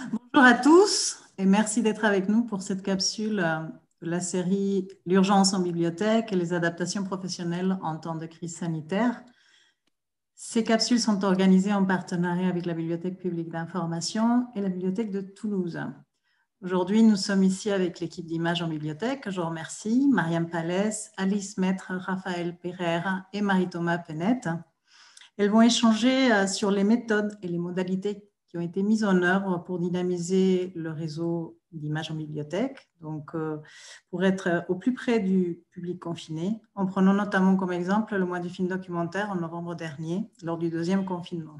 Bonjour à tous et merci d'être avec nous pour cette capsule de la série L'urgence en bibliothèque et les adaptations professionnelles en temps de crise sanitaire. Ces capsules sont organisées en partenariat avec la Bibliothèque publique d'information et la Bibliothèque de Toulouse. Aujourd'hui, nous sommes ici avec l'équipe d'Images en bibliothèque. Je vous remercie, Mariam Palès, Alice Maître, Raphaël Pereira et Marie-Thomas Penette. Elles vont échanger sur les méthodes et les modalités qui ont été mises en œuvre pour dynamiser le réseau d'images en bibliothèque, donc pour être au plus près du public confiné, en prenant notamment comme exemple le mois du film documentaire en novembre dernier, lors du deuxième confinement.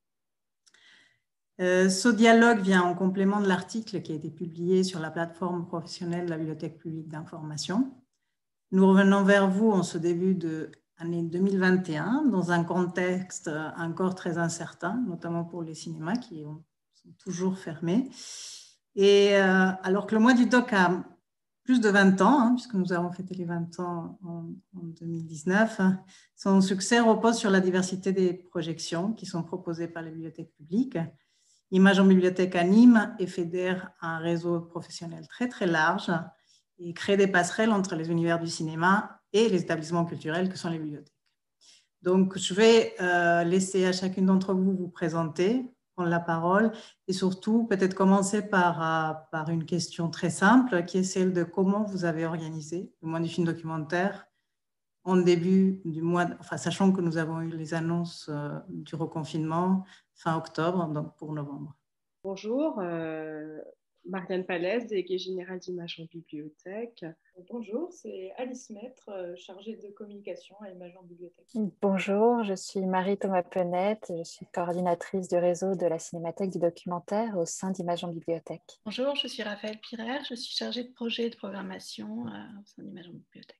Ce dialogue vient en complément de l'article qui a été publié sur la plateforme professionnelle de la Bibliothèque publique d'information. Nous revenons vers vous en ce début de année 2021, dans un contexte encore très incertain, notamment pour les cinémas qui sont toujours fermés. Et alors que le mois du doc a plus de 20 ans, puisque nous avons fêté les 20 ans en 2019, son succès repose sur la diversité des projections qui sont proposées par les bibliothèques publiques. Images en bibliothèque anime et fédère un réseau professionnel très très large et crée des passerelles entre les univers du cinéma et les établissements culturels que sont les bibliothèques. Donc, je vais laisser à chacune d'entre vous vous présenter, prendre la parole et surtout peut-être commencer par une question très simple qui est celle de comment vous avez organisé le mois du film documentaire en début du mois, enfin, sachant que nous avons eu les annonces du reconfinement fin octobre, donc pour novembre. Bonjour, Marianne Palès, déléguée générale d'Images en bibliothèque. Bonjour, c'est Alice Maître, chargée de communication à Images en bibliothèque. Bonjour, je suis Marie-Thomas Penette, je suis coordinatrice du réseau de la Cinémathèque du documentaire au sein d'Images en bibliothèque. Bonjour, je suis Raphaël Pereira, je suis chargée de projet et de programmation au sein d'Images en bibliothèque.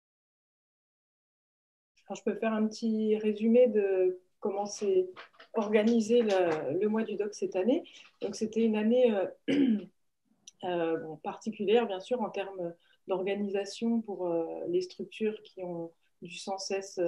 Alors, je peux faire un petit résumé de comment s'est organisé le mois du doc cette année. Donc, c'était une année particulière, bien sûr, en termes d'organisation pour les structures qui ont dû sans cesse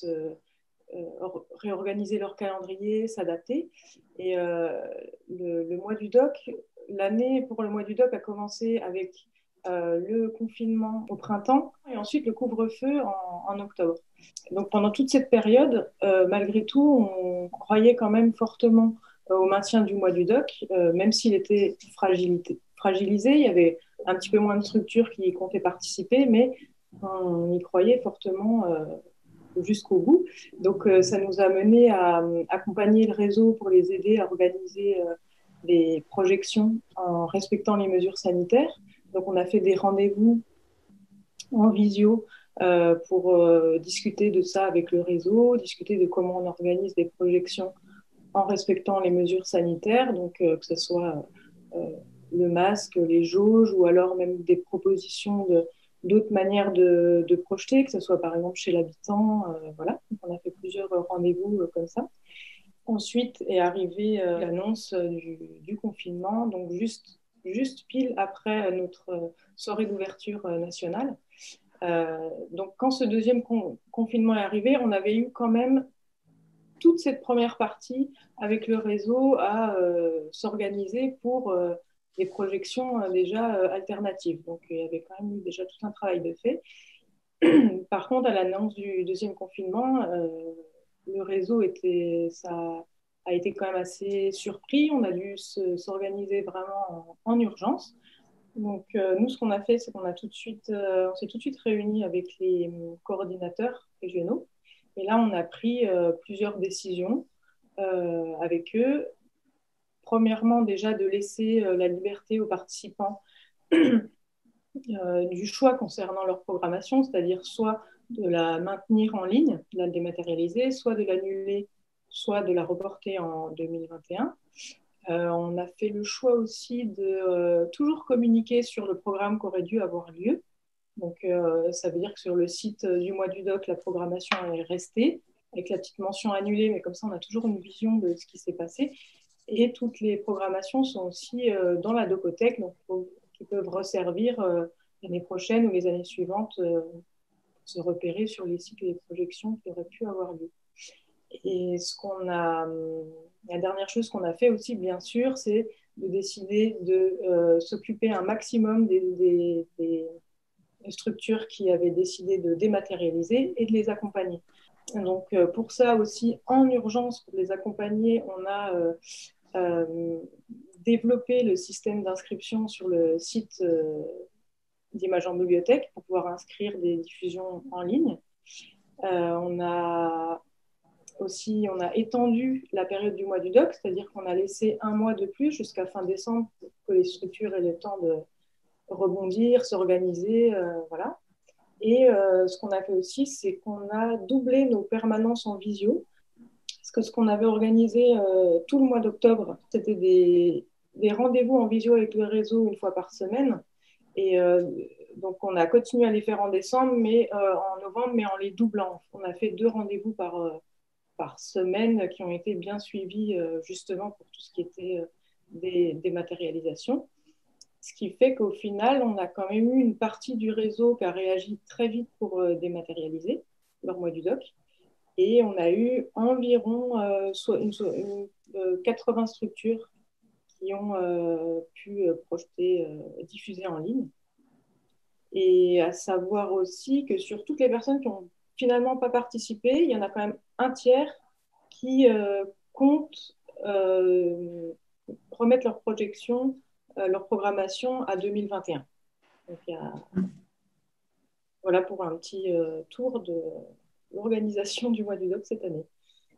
réorganiser leur calendrier, s'adapter. Et le mois du doc, l'année pour le mois du doc a commencé avec le confinement au printemps et ensuite le couvre-feu en octobre. Donc pendant toute cette période, malgré tout, on croyait quand même fortement au maintien du mois du doc, même s'il était fragilisé. Il y avait un petit peu moins de structures qui comptaient participer, mais on y croyait fortement jusqu'au bout. Donc ça nous a mené à accompagner le réseau pour les aider à organiser les projections en respectant les mesures sanitaires. Donc on a fait des rendez-vous en visio pour discuter de ça avec le réseau, discuter de comment on organise des projections en respectant les mesures sanitaires, donc que ce soit le masque, les jauges, ou alors même des propositions d'autres manières de projeter, que ce soit par exemple chez l'habitant. Voilà, donc on a fait plusieurs rendez-vous comme ça. Ensuite est arrivée l'annonce du confinement, donc juste pile après notre soirée d'ouverture nationale. Donc quand ce deuxième confinement est arrivé, on avait eu quand même toute cette première partie avec le réseau à s'organiser pour des projections déjà alternatives. Donc il y avait quand même eu déjà tout un travail de fait. Par contre, à l'annonce du deuxième confinement, le réseau a été quand même assez surpris. On a dû s'organiser vraiment en urgence. Donc nous, ce qu'on a fait, c'est qu'on on s'est tout de suite réunis avec les coordinateurs régionaux. Et là, on a pris plusieurs décisions avec eux. Premièrement, déjà de laisser la liberté aux participants du choix concernant leur programmation, c'est-à-dire soit de la maintenir en ligne, de la dématérialiser, soit de l'annuler, soit de la reporter en 2021. On a fait le choix aussi de toujours communiquer sur le programme qui aurait dû avoir lieu. Donc, ça veut dire que sur le site du mois du doc, la programmation est restée, avec la petite mention annulée, mais comme ça, on a toujours une vision de ce qui s'est passé. Et toutes les programmations sont aussi dans la docothèque, donc qui peuvent resservir l'année prochaine ou les années suivantes pour se repérer sur les cycles et les projections qui auraient pu avoir lieu. Et la dernière chose qu'on a fait aussi, bien sûr, c'est de décider de s'occuper un maximum des structures qui avaient décidé de dématérialiser et de les accompagner. Donc, pour ça aussi, en urgence, pour les accompagner, on a développé le système d'inscription sur le site d'Images en bibliothèque pour pouvoir inscrire des diffusions en ligne. On a étendu la période du mois du doc, c'est-à-dire qu'on a laissé un mois de plus jusqu'à fin décembre pour que les structures aient le temps de rebondir, s'organiser, voilà. Et ce qu'on a fait aussi, c'est qu'on a doublé nos permanences en visio, parce que ce qu'on avait organisé tout le mois d'octobre, c'était des rendez-vous en visio avec le réseau une fois par semaine. Et donc, on a continué à les faire en décembre, mais en novembre, mais en les doublant. On a fait 2 rendez-vous par semaine qui ont été bien suivis justement pour tout ce qui était des matérialisations. Ce qui fait qu'au final, on a quand même eu une partie du réseau qui a réagi très vite pour dématérialiser leur mois du doc. Et on a eu environ 80 structures qui ont pu projeter, diffuser en ligne. Et à savoir aussi que sur toutes les personnes qui n'ont finalement pas participé, il y en a quand même un tiers qui comptent remettre leur projection, leur programmation à 2021. Donc, voilà pour un petit tour de l'organisation du mois du doc cette année.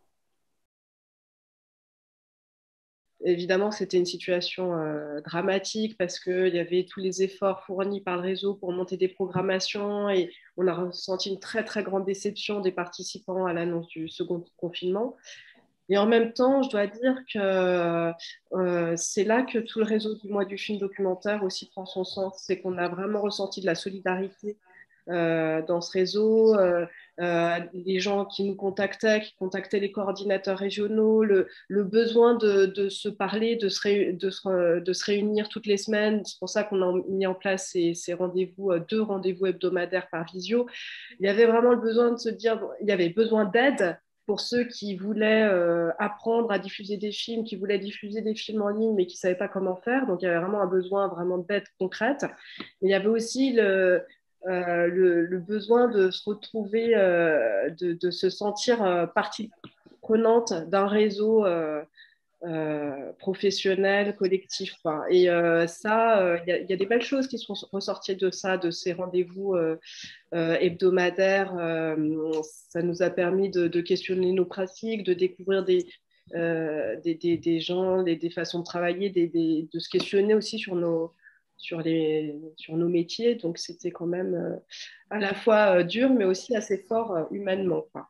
Évidemment, c'était une situation dramatique parce qu'il y avait tous les efforts fournis par le réseau pour monter des programmations et on a ressenti une très, très grande déception des participants à l'annonce du second confinement. Et en même temps, je dois dire que c'est là que tout le réseau du mois du film documentaire aussi prend son sens. C'est qu'on a vraiment ressenti de la solidarité dans ce réseau, les gens qui nous contactaient, qui contactaient les coordinateurs régionaux, le besoin de se parler, de se réunir toutes les semaines. C'est pour ça qu'on a mis en place ces rendez-vous, 2 rendez-vous hebdomadaires par visio. Il y avait vraiment le besoin de se dire, bon, il y avait besoin d'aide pour ceux qui voulaient apprendre à diffuser des films, qui voulaient diffuser des films en ligne, mais qui ne savaient pas comment faire. Donc, il y avait vraiment un besoin vraiment d'aide concrète. Mais il y avait aussi le besoin de se retrouver, de se sentir partie prenante d'un réseau professionnel, collectif. Quoi. Et ça, il y a des belles choses qui sont ressorties de ça, de ces rendez-vous hebdomadaires. Ça nous a permis de questionner nos pratiques, de découvrir des gens, des façons de travailler, de se questionner aussi sur nos métiers. Donc, c'était quand même à la fois dur, mais aussi assez fort humainement. Quoi.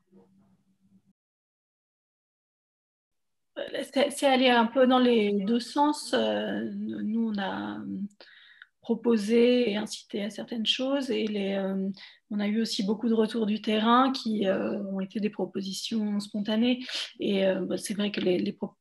C'est allé un peu dans les 2 sens. Nous, on a proposé et incité à certaines choses et on a eu aussi beaucoup de retours du terrain qui ont été des propositions spontanées. Et c'est vrai que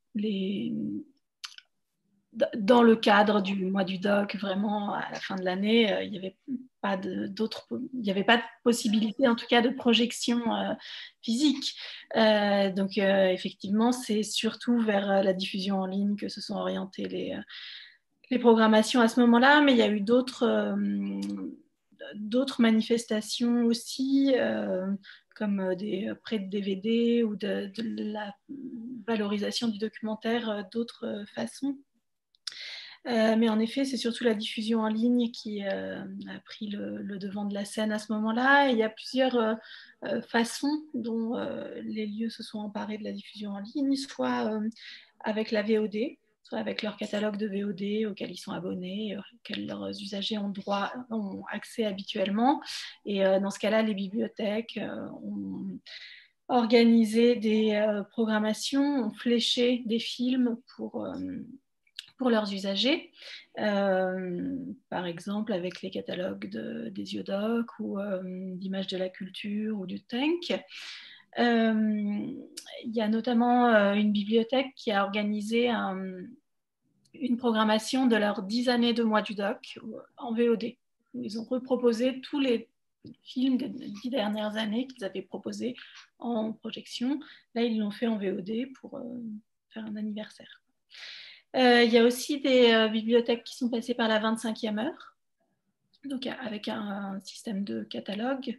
dans le cadre du mois du doc, vraiment à la fin de l'année, il n'y avait pas de possibilité, en tout cas, de projection physique. Donc, effectivement, c'est surtout vers la diffusion en ligne que se sont orientées les programmations à ce moment-là, mais il y a eu d'autres manifestations aussi, comme des prêts de DVD ou de la valorisation du documentaire d'autres façons. Mais en effet, c'est surtout la diffusion en ligne qui a pris le devant de la scène à ce moment-là. Et il y a plusieurs façons dont les lieux se sont emparés de la diffusion en ligne, soit avec la VOD, soit avec leur catalogue de VOD auquel ils sont abonnés, auquel leurs usagers ont accès habituellement. Et dans ce cas-là, les bibliothèques ont organisé des programmations, ont fléché des films pour leurs usagers, par exemple avec les catalogues des Yodoc ou d'Images de la Culture ou du Tank. Il y a notamment une bibliothèque qui a organisé une programmation de leurs 10 années de mois du doc en VOD. Ils ont reproposé tous les films des 10 dernières années qu'ils avaient proposés en projection. Là, ils l'ont fait en VOD pour faire un anniversaire. Il y a aussi des bibliothèques qui sont passées par la 25e heure, donc avec un système de catalogue.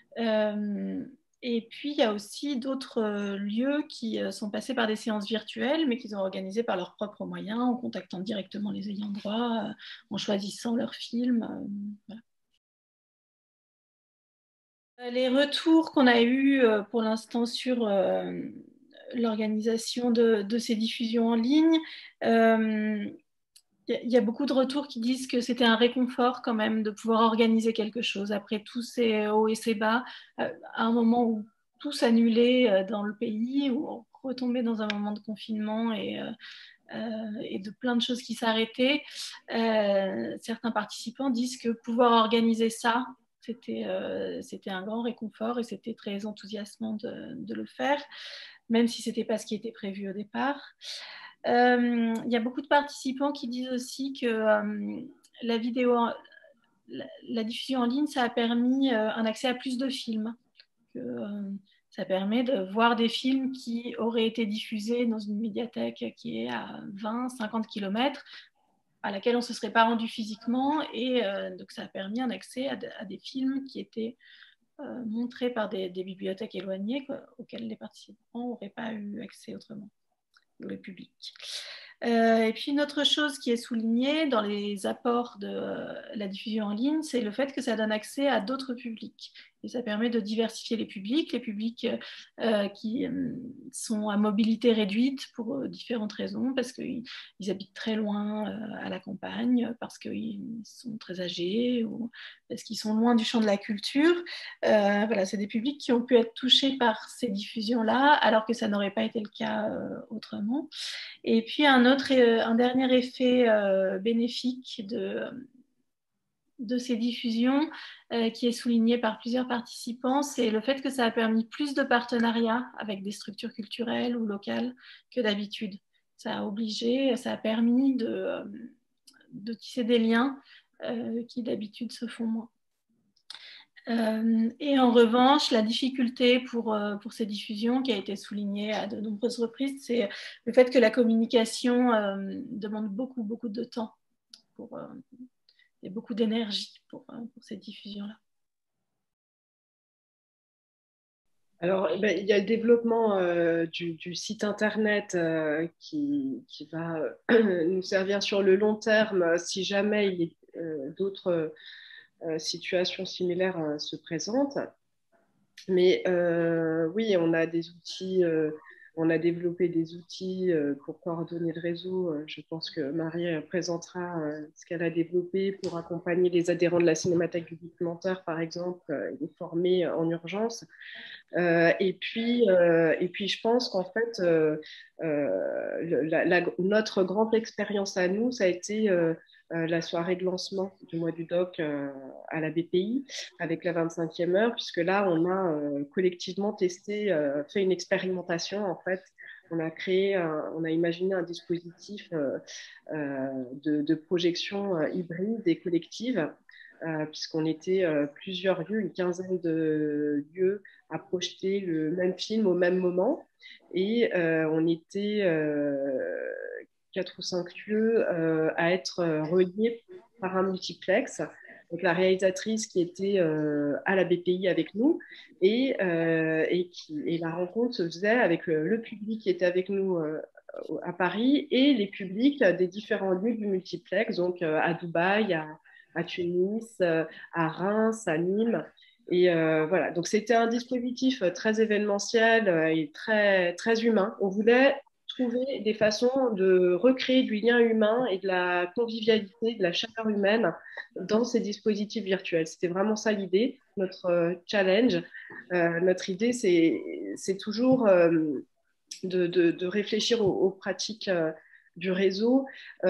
Et puis, il y a aussi d'autres lieux qui sont passés par des séances virtuelles, mais qu'ils ont organisées par leurs propres moyens, en contactant directement les ayants droit, en choisissant leurs films. Voilà. Les retours qu'on a eus pour l'instant sur l'organisation de ces diffusions en ligne, il y a beaucoup de retours qui disent que c'était un réconfort quand même de pouvoir organiser quelque chose après tous ces hauts et ces bas, à un moment où tout s'annulait dans le pays, où on retombait dans un moment de confinement et de plein de choses qui s'arrêtaient. Certains participants disent que pouvoir organiser ça, c'était un grand réconfort et c'était très enthousiasmant de le faire, même si ce n'était pas ce qui était prévu au départ. Il y a beaucoup de participants qui disent aussi que la vidéo, la diffusion en ligne, ça a permis un accès à plus de films. Que, ça permet de voir des films qui auraient été diffusés dans une médiathèque qui est à 20-50 km, à laquelle on ne se serait pas rendu physiquement. Et donc, ça a permis un accès à des films qui étaient montrés par des bibliothèques éloignées auxquelles les participants n'auraient pas eu accès autrement, le public. Et puis une autre chose qui est soulignée dans les apports de la diffusion en ligne, c'est le fait que ça donne accès à d'autres publics. Et ça permet de diversifier les publics qui sont à mobilité réduite pour différentes raisons, parce qu'ils habitent très loin à la campagne, parce qu'ils sont très âgés, ou parce qu'ils sont loin du champ de la culture. Voilà, c'est des publics qui ont pu être touchés par ces diffusions-là, alors que ça n'aurait pas été le cas autrement. Et puis un dernier effet bénéfique de ces diffusions qui est souligné par plusieurs participants, c'est le fait que ça a permis plus de partenariats avec des structures culturelles ou locales que d'habitude. Ça a permis de tisser des liens qui d'habitude se font moins. Et en revanche, la difficulté pour ces diffusions, qui a été soulignée à de nombreuses reprises, c'est le fait que la communication demande beaucoup, beaucoup de temps et beaucoup d'énergie pour ces diffusions-là. Alors, il y a le développement du site internet qui va nous servir sur le long terme si jamais il y a d'autres situations similaires se présentent. Mais oui, on a des outils, on a développé des outils pour coordonner le réseau. Je pense que Marie présentera ce qu'elle a développé pour accompagner les adhérents de la Cinémathèque du documentaire, par exemple, les former en urgence. Et puis, je pense qu'en fait, notre grande expérience à nous, ça a été la soirée de lancement du mois du doc à la BPI avec la 25e heure, puisque là, on a collectivement testé, fait une expérimentation en fait. On a imaginé un dispositif de projection hybride et collective, puisqu'on était plusieurs lieux, une quinzaine de lieux à projeter le même film au même moment. Et on était 4 ou 5 lieux à être reliés par un multiplex. Donc la réalisatrice qui était à la BPI avec nous et la rencontre se faisait avec le public qui était avec nous à Paris et les publics des différents lieux du multiplex, donc à Dubaï, à Tunis, à Reims, à Nîmes. Et voilà, donc c'était un dispositif très événementiel et très, très humain. On voulait trouver des façons de recréer du lien humain et de la convivialité, de la chaleur humaine dans ces dispositifs virtuels. C'était vraiment ça l'idée, notre challenge. Notre idée, c'est toujours de réfléchir aux pratiques du réseau.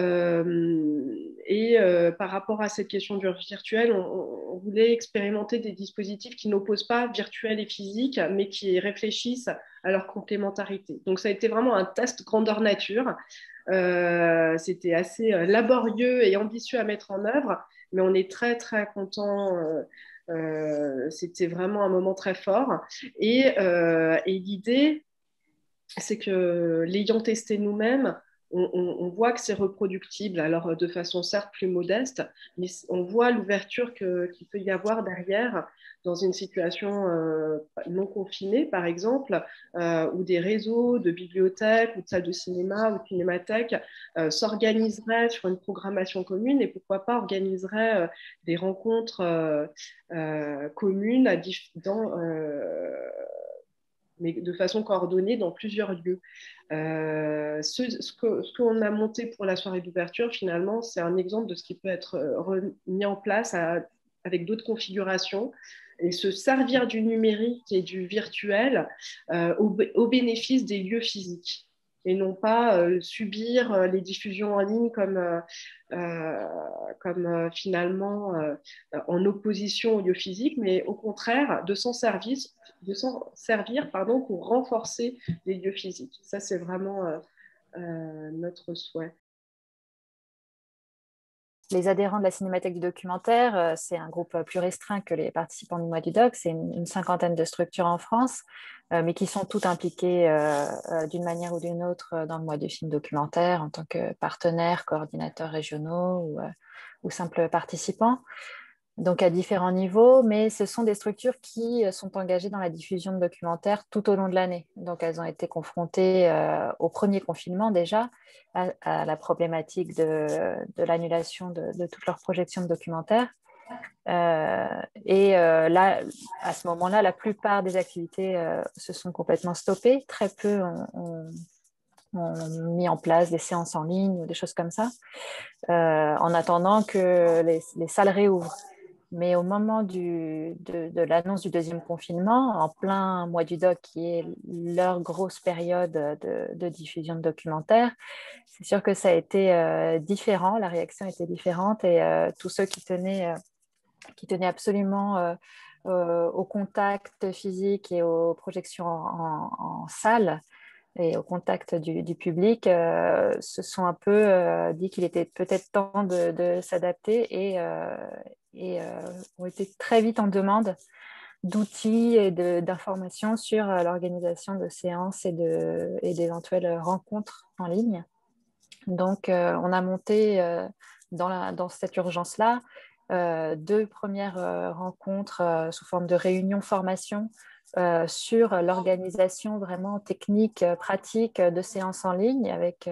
Par rapport à cette question du virtuel, on voulait expérimenter des dispositifs qui n'opposent pas virtuel et physique, mais qui réfléchissent à leur complémentarité. Donc, ça a été vraiment un test grandeur nature. C'était assez laborieux et ambitieux à mettre en œuvre, mais on est très, très content. C'était vraiment un moment très fort. Et l'idée, c'est que l'ayant testé nous-mêmes, on voit que c'est reproductible, alors de façon certes plus modeste, mais on voit l'ouverture qu'il peut y avoir derrière dans une situation non confinée, par exemple, où des réseaux de bibliothèques ou de salles de cinéma ou de cinémathèques s'organiseraient sur une programmation commune et pourquoi pas organiseraient des rencontres communes mais de façon coordonnée dans plusieurs lieux. Ce qu'on a monté pour la soirée d'ouverture, finalement, c'est un exemple de ce qui peut être mis en place avec d'autres configurations et se servir du numérique et du virtuel au bénéfice des lieux physiques et non pas subir les diffusions en ligne comme finalement en opposition au lieu physique, mais au contraire de s'en servir pour renforcer les lieux physiques. Ça, c'est vraiment notre souhait. Les adhérents de la Cinémathèque du documentaire, c'est un groupe plus restreint que les participants du mois du doc. C'est une cinquantaine de structures en France, mais qui sont toutes impliquées d'une manière ou d'une autre dans le mois du film documentaire en tant que partenaires, coordinateurs régionaux ou simples participants. Donc à différents niveaux, mais ce sont des structures qui sont engagées dans la diffusion de documentaires tout au long de l'année. Donc elles ont été confrontées au premier confinement déjà, à la problématique de l'annulation de toutes leurs projections de documentaires. Là, à ce moment-là, la plupart des activités se sont complètement stoppées. Très peu ont mis en place des séances en ligne ou des choses comme ça, en attendant que les salles réouvrent. Mais au moment de l'annonce du deuxième confinement, en plein mois du doc, qui est leur grosse période de diffusion de documentaires, c'est sûr que ça a été différent, la réaction était différente et tous ceux qui tenaient absolument au contact physique et aux projections en salle et au contact du public, se sont un peu dit qu'il était peut-être temps de s'adapter et ont été très vite en demande d'outils et d'informations sur l'organisation de séances et d'éventuelles rencontres en ligne. Donc, on a monté dans cette urgence-là 2 premières rencontres sous forme de réunions formation sur l'organisation vraiment technique, pratique de séances en ligne avec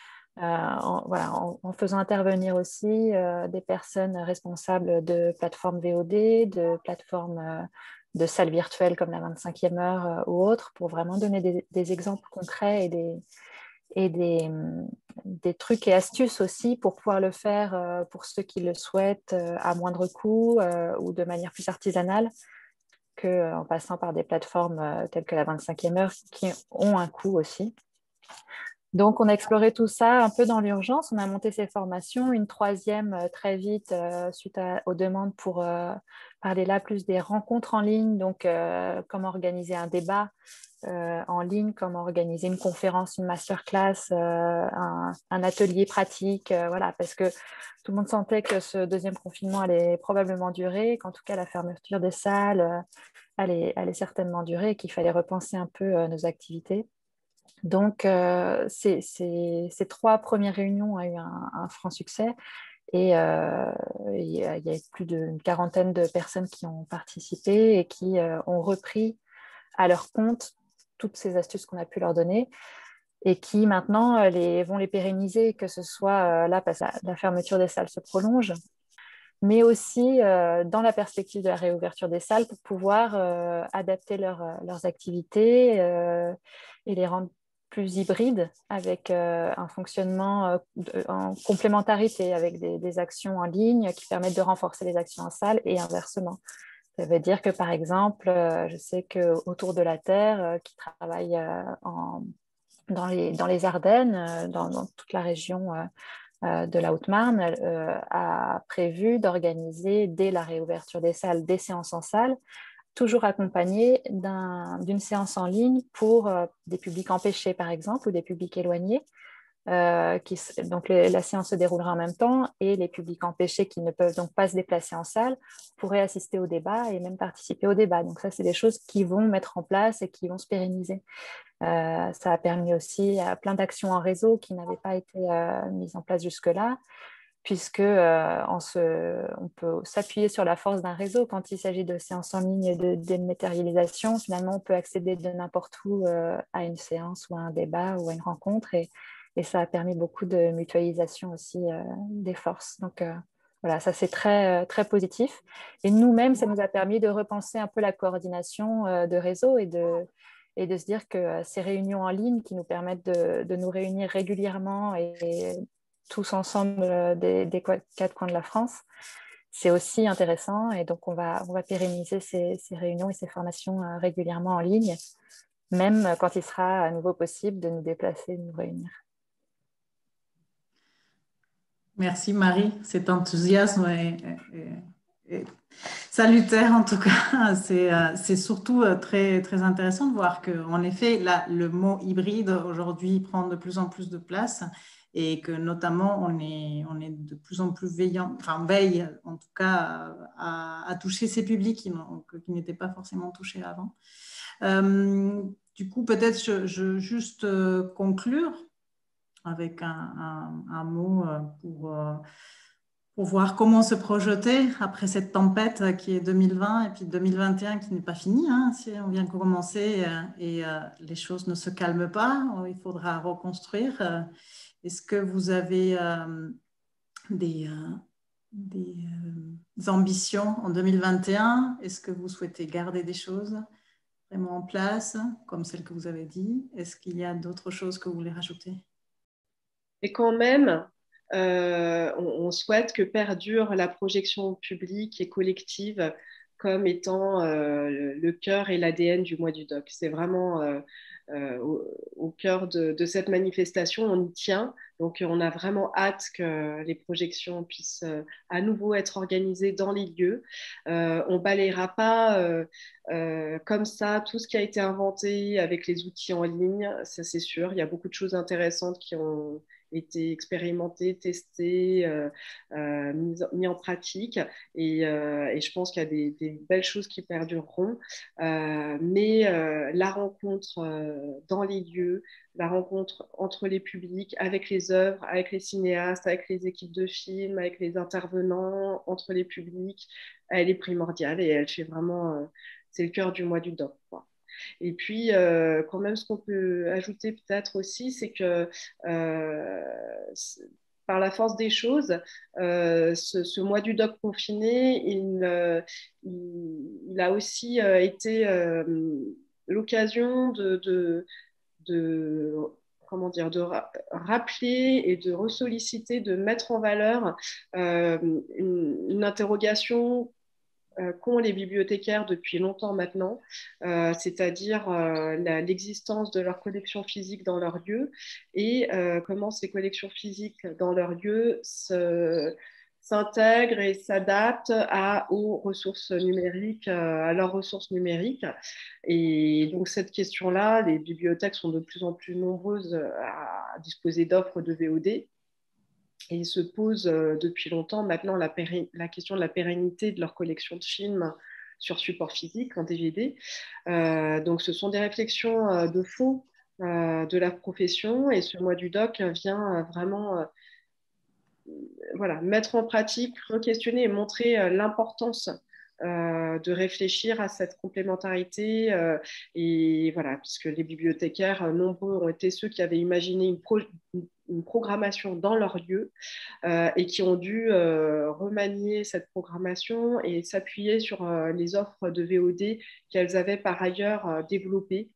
en faisant intervenir aussi des personnes responsables de plateformes VOD, de plateformes de salles virtuelles comme la 25e heure ou autres, pour vraiment donner des exemples concrets et des trucs et astuces aussi pour pouvoir le faire pour ceux qui le souhaitent à moindre coût ou de manière plus artisanale qu'en passant par des plateformes telles que la 25e heure qui ont un coût aussi. Donc, on a exploré tout ça un peu dans l'urgence. On a monté ces formations, une troisième très vite suite aux demandes pour parler là plus des rencontres en ligne, donc comment organiser un débat en ligne, comment organiser une conférence, une masterclass, un atelier pratique, voilà, parce que tout le monde sentait que ce deuxième confinement allait probablement durer, qu'en tout cas la fermeture des salles allait certainement durer et qu'il fallait repenser un peu nos activités. Donc, ces 3 premières réunions ont eu un franc succès et il y a plus d'une quarantaine de personnes qui ont participé et qui ont repris à leur compte toutes ces astuces qu'on a pu leur donner et qui maintenant vont les pérenniser, que ce soit là parce que la fermeture des salles se prolonge, mais aussi dans la perspective de la réouverture des salles pour pouvoir adapter leurs activités et les rendre plus hybrides avec un fonctionnement en complémentarité avec des actions en ligne qui permettent de renforcer les actions en salle et inversement. Ça veut dire que, par exemple, je sais qu'Autour de la Terre, qui travaille dans les Ardennes, dans toute la région de la Haute-Marne, a prévu d'organiser dès la réouverture des salles des séances en salle, toujours accompagnées d'une séance en ligne pour des publics empêchés, par exemple, ou des publics éloignés, Donc la séance se déroulera en même temps et les publics empêchés qui ne peuvent donc pas se déplacer en salle pourraient assister au débat et même participer au débat. Donc ça, c'est des choses qui vont mettre en place et qui vont se pérenniser. Ça a permis aussi à plein d'actions en réseau qui n'avaient pas été mises en place jusque-là, puisque on peut s'appuyer sur la force d'un réseau. Quand il s'agit de séances en ligne et de dématérialisation, finalement, on peut accéder de n'importe où à une séance ou à un débat ou à une rencontre, et ça a permis beaucoup de mutualisation aussi des forces. Donc voilà, ça c'est très, très positif. Et nous-mêmes, ça nous a permis de repenser un peu la coordination de réseau et de se dire que ces réunions en ligne qui nous permettent de nous réunir régulièrement et tous ensemble des quatre coins de la France, c'est aussi intéressant. Et donc, on va pérenniser ces réunions et ces formations régulièrement en ligne, même quand il sera à nouveau possible de nous déplacer et de nous réunir. Merci Marie, cet enthousiasme est salutaire en tout cas. C'est surtout très, très intéressant de voir qu'en effet, là, le mot hybride aujourd'hui prend de plus en plus de place et que notamment on est de plus en plus veillant, enfin veille en tout cas à toucher ces publics qui n'étaient pas forcément touchés avant. Du coup, peut-être je juste conclure avec un mot pour voir comment se projeter après cette tempête qui est 2020 et puis 2021 qui n'est pas finie. Hein, si on vient de commencer et les choses ne se calment pas, il faudra reconstruire. Est-ce que vous avez des ambitions en 2021? Est-ce que vous souhaitez garder des choses vraiment en place, comme celles que vous avez dit? Est-ce qu'il y a d'autres choses que vous voulez rajouter? Et quand même, on souhaite que perdure la projection publique et collective comme étant le cœur et l'ADN du mois du doc. C'est vraiment au cœur de cette manifestation, on y tient. Donc, on a vraiment hâte que les projections puissent à nouveau être organisées dans les lieux. On balayera pas comme ça tout ce qui a été inventé avec les outils en ligne, ça c'est sûr. Il y a beaucoup de choses intéressantes qui ont été expérimentés, testés, mis en pratique. Et je pense qu'il y a des belles choses qui perdureront. Mais la rencontre dans les lieux, la rencontre entre les publics, avec les œuvres, avec les cinéastes, avec les équipes de films, avec les intervenants, entre les publics, elle est primordiale et elle fait vraiment, c'est le cœur du mois du doc, quoi. Et puis, quand même, ce qu'on peut ajouter peut-être aussi, c'est que par la force des choses, ce mois du doc confiné, il a aussi été l'occasion de comment dire, rappeler et de ressolliciter, de mettre en valeur une interrogation qu'ont les bibliothécaires depuis longtemps maintenant, c'est-à-dire l'existence de leurs collections physiques dans leur lieu et comment ces collections physiques dans leur lieu s'intègrent et s'adaptent aux ressources numériques, à leurs ressources numériques. Et donc cette question-là, les bibliothèques sont de plus en plus nombreuses à disposer d'offres de VOD. Et ils se posent depuis longtemps maintenant la question de la pérennité de leur collection de films sur support physique, en DVD. Donc ce sont des réflexions de fond de la profession et ce mois du doc vient vraiment voilà, mettre en pratique, re-questionner et montrer l'importance de réfléchir à cette complémentarité et voilà, puisque les bibliothécaires nombreux ont été ceux qui avaient imaginé une programmation dans leur lieu et qui ont dû remanier cette programmation et s'appuyer sur les offres de VOD qu'elles avaient par ailleurs développées.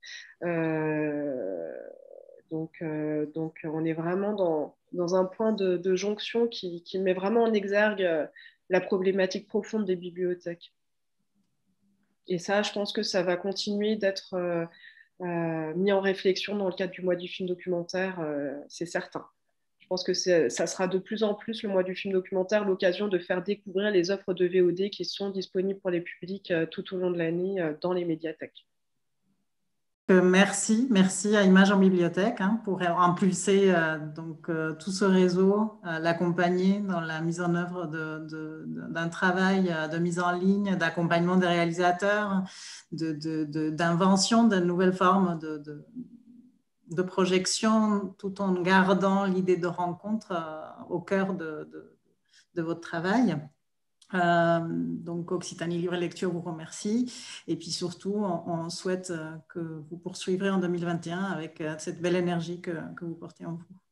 Donc, on est vraiment dans un point de jonction qui met vraiment en exergue la problématique profonde des bibliothèques. Et ça, je pense que ça va continuer d'être mis en réflexion dans le cadre du mois du film documentaire, c'est certain. Je pense que ça sera de plus en plus le mois du film documentaire l'occasion de faire découvrir les offres de VOD qui sont disponibles pour les publics tout au long de l'année dans les médiathèques. Merci à Images en bibliothèque pour impulser tout ce réseau, l'accompagner dans la mise en œuvre d'un travail de mise en ligne, d'accompagnement des réalisateurs, d'invention de nouvelles formes de projection, tout en gardant l'idée de rencontre au cœur de votre travail. Donc Occitanie Livre et Lecture vous remercie et puis surtout on souhaite que vous poursuivrez en 2021 avec cette belle énergie que vous portez en vous.